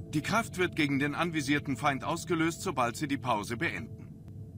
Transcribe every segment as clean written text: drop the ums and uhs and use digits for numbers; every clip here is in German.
Die Kraft wird gegen den anvisierten Feind ausgelöst, sobald Sie die Pause beenden.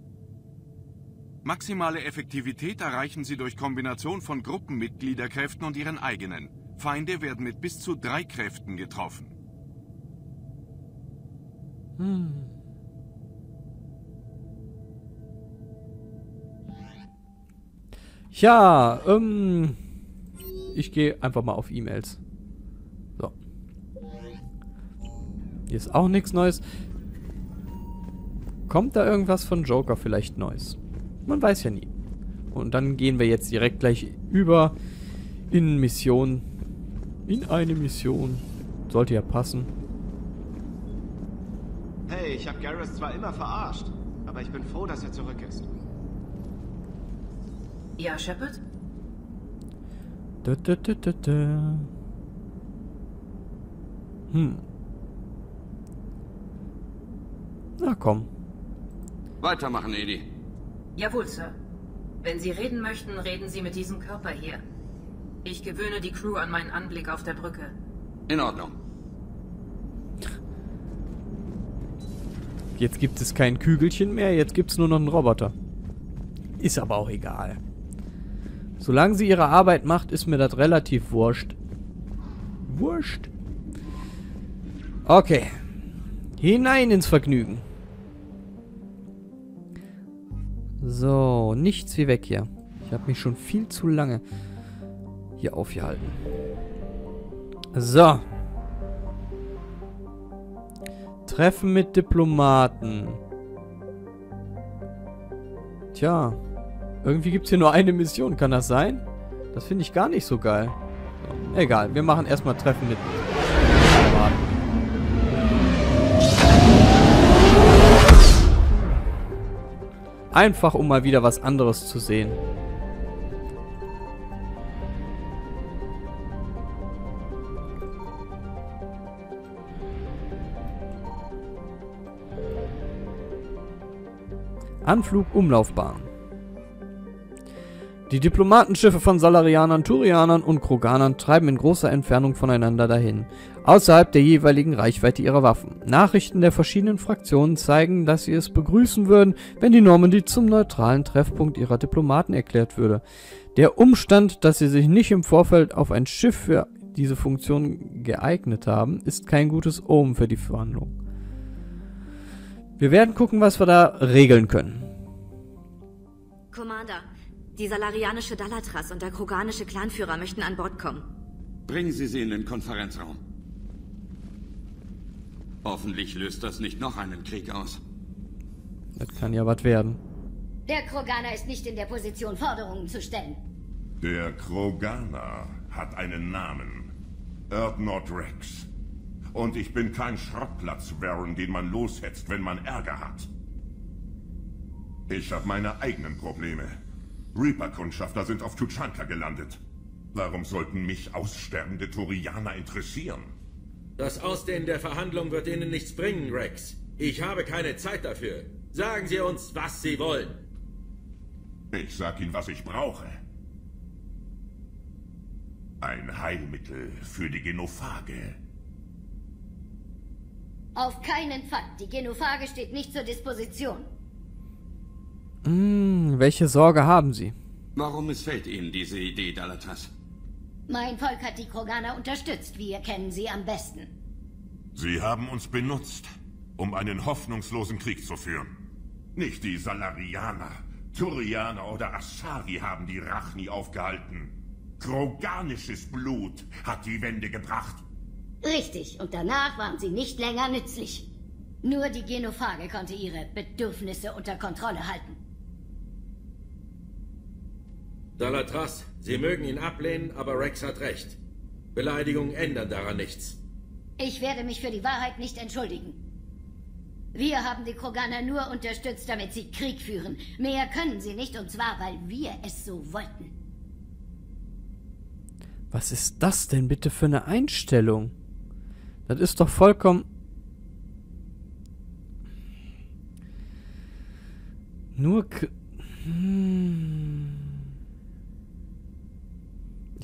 Maximale Effektivität erreichen Sie durch Kombination von Gruppenmitgliederkräften und Ihren eigenen. Feinde werden mit bis zu 3 Kräften getroffen. Ja, ich gehe einfach mal auf E-Mails. So. Hier ist auch nichts Neues. Kommt da irgendwas von Joker vielleicht Neues? Man weiß ja nie. Und dann gehen wir jetzt direkt gleich über in Mission. In eine Mission. Sollte ja passen. Hey, ich habe Garrus zwar immer verarscht, aber ich bin froh, dass er zurück ist. Ja, Shepard? Na komm. Weitermachen, Edi. Jawohl, Sir. Wenn Sie reden möchten, reden Sie mit diesem Körper hier. Ich gewöhne die Crew an meinen Anblick auf der Brücke. In Ordnung. Jetzt gibt es kein Kügelchen mehr, jetzt gibt es nur noch einen Roboter. Ist aber auch egal. Solange sie ihre Arbeit macht, ist mir das relativ wurscht. Wurscht. Okay. Hinein ins Vergnügen. So, nichts wie weg hier. Ich habe mich schon viel zu lange hier aufgehalten. So. Treffen mit Diplomaten. Tja. Irgendwie gibt es hier nur eine Mission. Kann das sein? Das finde ich gar nicht so geil. So, egal. Wir machen erstmal Treffen mit Diplomaten. Einfach, um mal wieder was anderes zu sehen. Anflug, Umlaufbahn. Die Diplomatenschiffe von Salarianern, Turianern und Kroganern treiben in großer Entfernung voneinander dahin, außerhalb der jeweiligen Reichweite ihrer Waffen. Nachrichten der verschiedenen Fraktionen zeigen, dass sie es begrüßen würden, wenn die Normandy zum neutralen Treffpunkt ihrer Diplomaten erklärt würde. Der Umstand, dass sie sich nicht im Vorfeld auf ein Schiff für diese Funktion geeignet haben, ist kein gutes Omen für die Verhandlung. Wir werden gucken, was wir da regeln können. Commander, die salarianische Dalatras und der kroganische Clanführer möchten an Bord kommen. Bringen Sie sie in den Konferenzraum. Hoffentlich löst das nicht noch einen Krieg aus. Das kann ja was werden. Der Kroganer ist nicht in der Position, Forderungen zu stellen. Der Kroganer hat einen Namen. Erdnot Rex. Und ich bin kein Schrottplatz, Baron, den man loshetzt, wenn man Ärger hat. Ich habe meine eigenen Probleme. Reaper-Kundschafter sind auf Tuchanka gelandet. Warum sollten mich aussterbende Turianer interessieren? Das Ausdehnen der Verhandlung wird Ihnen nichts bringen, Rex. Ich habe keine Zeit dafür. Sagen Sie uns, was Sie wollen. Ich sag Ihnen, was ich brauche. Ein Heilmittel für die Genophage. Auf keinen Fall. Die Genophage steht nicht zur Disposition. Welche Sorge haben Sie? Warum missfällt Ihnen diese Idee, Dalatras? Mein Volk hat die Kroganer unterstützt. Wir kennen sie am besten. Sie haben uns benutzt, um einen hoffnungslosen Krieg zu führen. Nicht die Salarianer, Turianer oder Ashari haben die Rachni aufgehalten. Kroganisches Blut hat die Wende gebracht. Richtig, und danach waren sie nicht länger nützlich. Nur die Genophage konnte ihre Bedürfnisse unter Kontrolle halten. Dalatras, Sie mögen ihn ablehnen, aber Rex hat recht. Beleidigungen ändern daran nichts. Ich werde mich für die Wahrheit nicht entschuldigen. Wir haben die Kroganer nur unterstützt, damit sie Krieg führen. Mehr können sie nicht, und zwar, weil wir es so wollten. Was ist das denn bitte für eine Einstellung? Das ist doch vollkommen...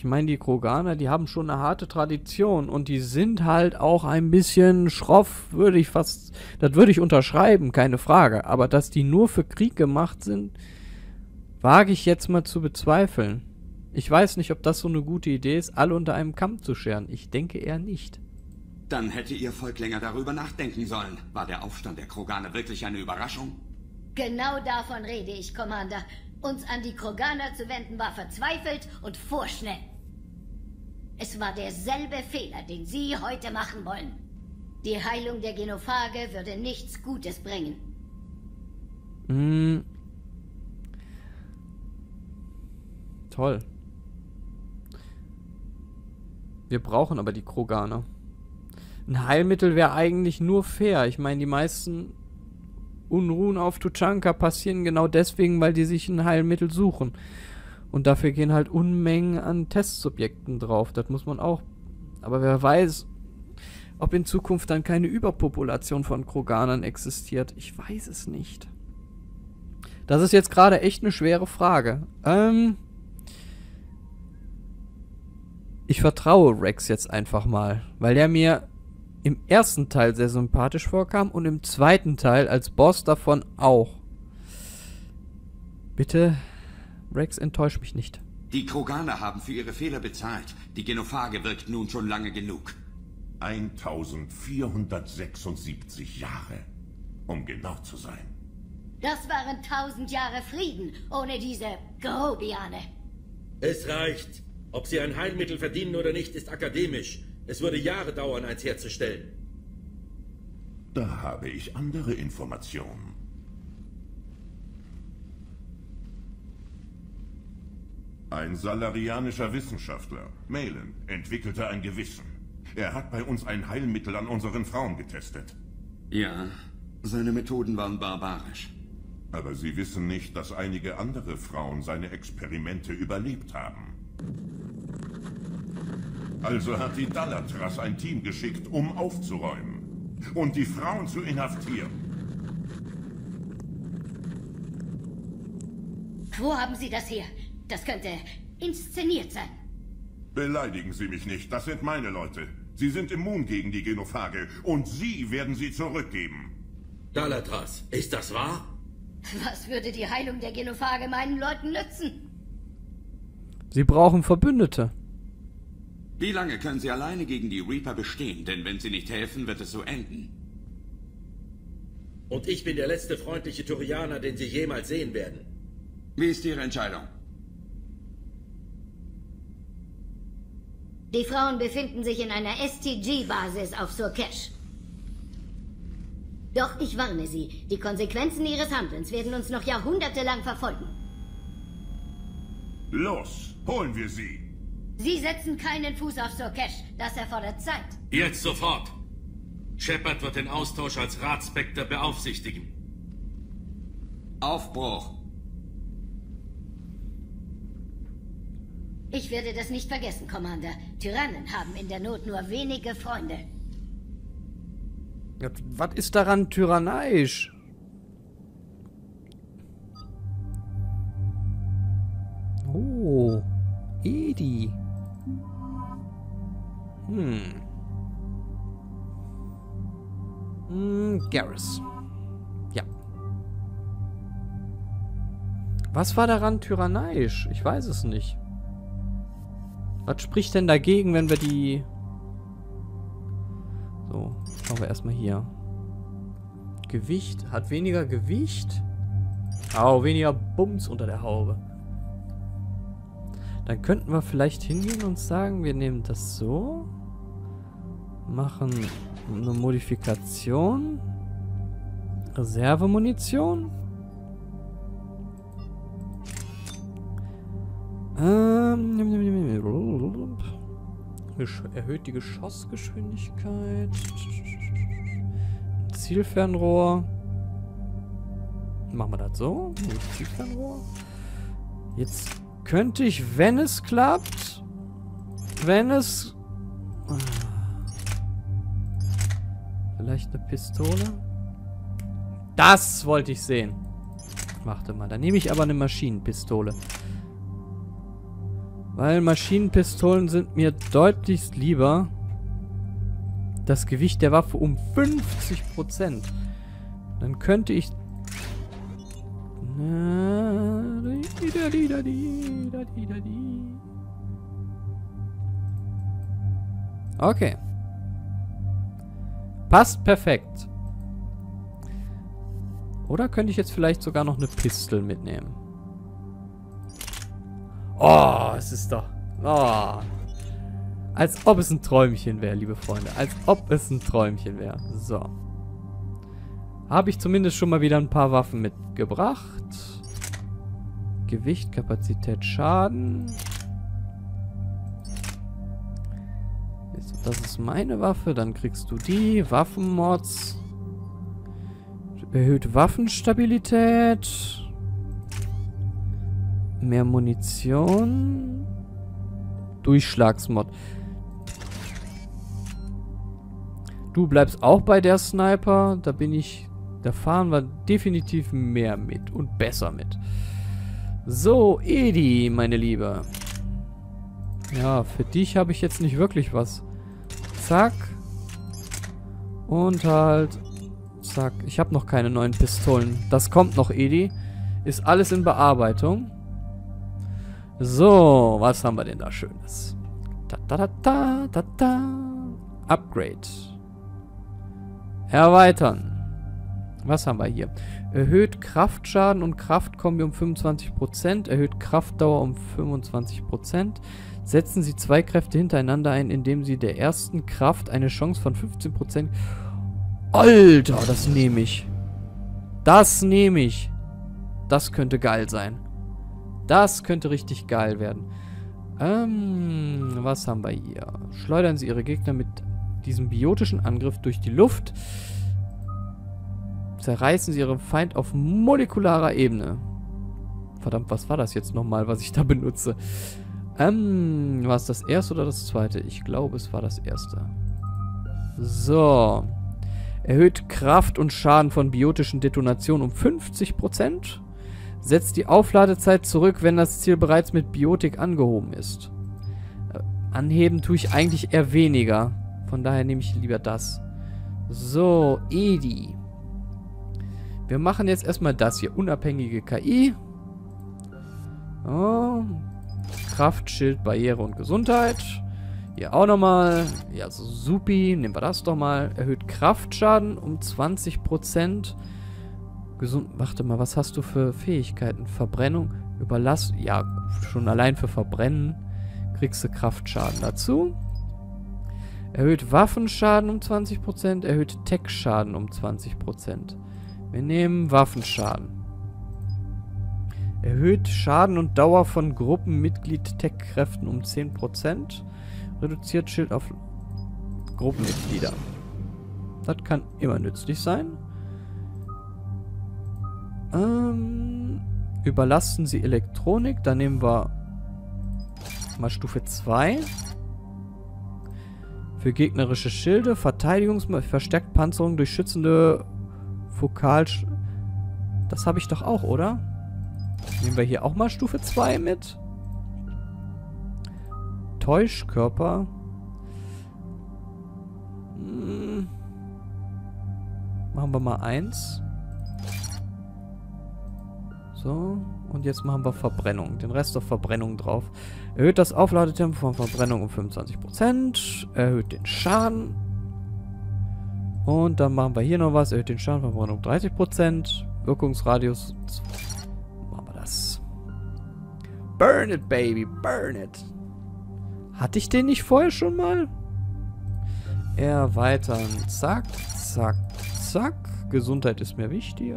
Ich meine, die Kroganer, die haben schon eine harte Tradition und die sind halt auch ein bisschen schroff, das würde ich unterschreiben, keine Frage. Aber dass die nur für Krieg gemacht sind, wage ich jetzt mal zu bezweifeln. Ich weiß nicht, ob das so eine gute Idee ist, alle unter einem Kamm zu scheren. Ich denke eher nicht. Dann hätte Ihr Volk länger darüber nachdenken sollen. War der Aufstand der Kroganer wirklich eine Überraschung? Genau davon rede ich, Commander. Uns an die Kroganer zu wenden war verzweifelt und vorschnell. Es war derselbe Fehler, den Sie heute machen wollen. Die Heilung der Genophage würde nichts Gutes bringen. Toll. Wir brauchen aber die Kroganer. Ein Heilmittel wäre eigentlich nur fair. Ich meine, die meisten Unruhen auf Tuchanka passieren genau deswegen, weil die sich ein Heilmittel suchen. Und dafür gehen halt Unmengen an Testsubjekten drauf. Das muss man auch. Aber wer weiß, ob in Zukunft dann keine Überpopulation von Kroganern existiert. Ich weiß es nicht. Das ist jetzt gerade echt eine schwere Frage. Ich vertraue Rex jetzt einfach mal, weil der mir im ersten Teil sehr sympathisch vorkam und im zweiten Teil als Boss davon auch. Bitte, Rex, enttäusch mich nicht. Die Kroganer haben für ihre Fehler bezahlt. Die Genophage wirkt nun schon lange genug. 1476 Jahre, um genau zu sein. Das waren 1000 Jahre Frieden ohne diese Grobiane. Es reicht. Ob sie ein Heilmittel verdienen oder nicht, ist akademisch. Es würde Jahre dauern, eins herzustellen. Da habe ich andere Informationen. Ein salarianischer Wissenschaftler, Malin, entwickelte ein Gewissen. Er hat bei uns ein Heilmittel an unseren Frauen getestet. Ja, seine Methoden waren barbarisch. Aber Sie wissen nicht, dass einige andere Frauen seine Experimente überlebt haben. Also hat die Dalatras ein Team geschickt, um aufzuräumen und die Frauen zu inhaftieren. Wo haben Sie das her? Das könnte inszeniert sein. Beleidigen Sie mich nicht, das sind meine Leute. Sie sind immun gegen die Genophage und Sie werden sie zurückgeben. Dalatras, ist das wahr? Was würde die Heilung der Genophage meinen Leuten nützen? Sie brauchen Verbündete. Wie lange können Sie alleine gegen die Reaper bestehen? Denn wenn Sie nicht helfen, wird es so enden. Und ich bin der letzte freundliche Turianer, den Sie jemals sehen werden. Wie ist Ihre Entscheidung? Die Frauen befinden sich in einer STG-Basis auf Surkesh. Doch ich warne Sie, die Konsequenzen Ihres Handelns werden uns noch jahrhundertelang verfolgen. Los, holen wir sie! Sie setzen keinen Fuß auf Surkesh. Das erfordert Zeit. Jetzt sofort! Shepard wird den Austausch als Ratspekter beaufsichtigen. Aufbruch! Ich werde das nicht vergessen, Commander. Tyrannen haben in der Not nur wenige Freunde. Ja, was ist daran tyranneisch? Oh, Edi. Garrus. Ja. Was war daran tyranneisch? Ich weiß es nicht. Was spricht denn dagegen, wenn wir die... So, schauen wir erstmal hier. Gewicht. Hat weniger Gewicht. Oh, weniger Bums unter der Haube. Dann könnten wir vielleicht hingehen und sagen, wir nehmen das so. Machen eine Modifikation. Reservemunition. Erhöht die Geschossgeschwindigkeit. Zielfernrohr. Machen wir das so. Zielfernrohr. Jetzt könnte ich, wenn es klappt, vielleicht eine Pistole. Das wollte ich sehen. Warte mal, dann nehme ich aber eine Maschinenpistole. Weil Maschinenpistolen sind mir deutlichst lieber. Das Gewicht der Waffe um 50%. Dann könnte ich... Okay. Passt perfekt. Oder könnte ich jetzt vielleicht sogar noch eine Pistole mitnehmen? Oh, es ist doch... Oh. Als ob es ein Träumchen wäre, liebe Freunde. Als ob es ein Träumchen wäre. So. Habe ich zumindest schon mal wieder ein paar Waffen mitgebracht. Gewicht, Kapazität, Schaden. Das ist meine Waffe. Dann kriegst du die. Waffenmods. Erhöht Waffenstabilität. Mehr Munition. Durchschlagsmod. Du bleibst auch bei der Sniper. Da bin ich... Da fahren wir definitiv mehr mit. Und besser mit. So, Edi, meine Liebe. Ja, für dich habe ich jetzt nicht wirklich was. Zack. Und halt... Zack. Ich habe noch keine neuen Pistolen. Das kommt noch, Edi. Ist alles in Bearbeitung. So, was haben wir denn da Schönes? Upgrade. Erweitern. Was haben wir hier? Erhöht Kraftschaden und Kraftkombi um 25%. Erhöht Kraftdauer um 25%. Setzen Sie 2 Kräfte hintereinander ein, indem Sie der ersten Kraft eine Chance von 15%... Alter, das nehme ich. Das nehme ich. Das könnte geil sein. Das könnte richtig geil werden. Was haben wir hier? Schleudern Sie Ihre Gegner mit diesem biotischen Angriff durch die Luft. Zerreißen Sie Ihren Feind auf molekularer Ebene. Verdammt, was war das jetzt nochmal, was ich da benutze? War es das erste oder das zweite? Ich glaube, es war das erste. So. Erhöht Kraft und Schaden von biotischen Detonationen um 50%. Setzt die Aufladezeit zurück, wenn das Ziel bereits mit Biotik angehoben ist. Anheben tue ich eigentlich eher weniger. Von daher nehme ich lieber das. So, Edi. Wir machen jetzt erstmal das hier. Unabhängige KI. Oh. Kraft, Schild, Barriere und Gesundheit. Hier auch nochmal. Ja, so supi. Nehmen wir das doch mal. Erhöht Kraftschaden um 20%. Gesund. Warte mal, was hast du für Fähigkeiten? Verbrennung, Überlass. Ja, schon allein für Verbrennen kriegst du Kraftschaden dazu. Erhöht Waffenschaden um 20%. Erhöht Tech-Schaden um 20%. Wir nehmen Waffenschaden. Erhöht Schaden und Dauer von Gruppenmitglied-Tech-Kräften um 10%. Reduziert Schild auf Gruppenmitglieder. Das kann immer nützlich sein. Überlasten Sie Elektronik. Da nehmen wir mal Stufe 2. Für gegnerische Schilde. Verstärkt Panzerung durch schützende Fokal... Das habe ich doch auch, oder? Nehmen wir hier auch mal Stufe 2 mit. Täuschkörper. Machen wir mal 1. So. Und jetzt machen wir Verbrennung. Den Rest auf Verbrennung drauf. Erhöht das Aufladetempo von Verbrennung um 25%. Erhöht den Schaden. Und dann machen wir hier noch was. Erhöht den Schaden von Verbrennung um 30%. Wirkungsradius. Machen wir das. Burn it, baby. Burn it. Hatte ich den nicht vorher schon mal? Erweitern. Zack, zack, zack. Gesundheit ist mir wichtiger.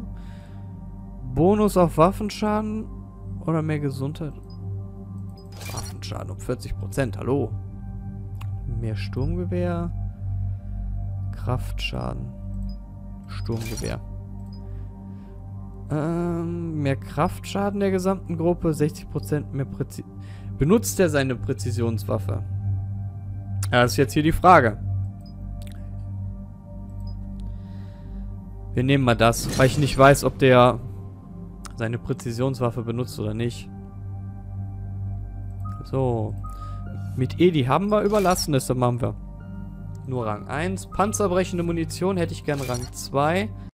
Bonus auf Waffenschaden oder mehr Gesundheit? Waffenschaden um 40%. Hallo. Mehr Sturmgewehr. Kraftschaden. Sturmgewehr. Mehr Kraftschaden der gesamten Gruppe. 60% mehr Präzision. Benutzt er seine Präzisionswaffe? Ja, das ist jetzt hier die Frage. Wir nehmen mal das, weil ich nicht weiß, ob der seine Präzisionswaffe benutzt oder nicht. So. Mit E, die haben wir überlassen, deshalb machen wir nur Rang 1. Panzerbrechende Munition hätte ich gern Rang 2.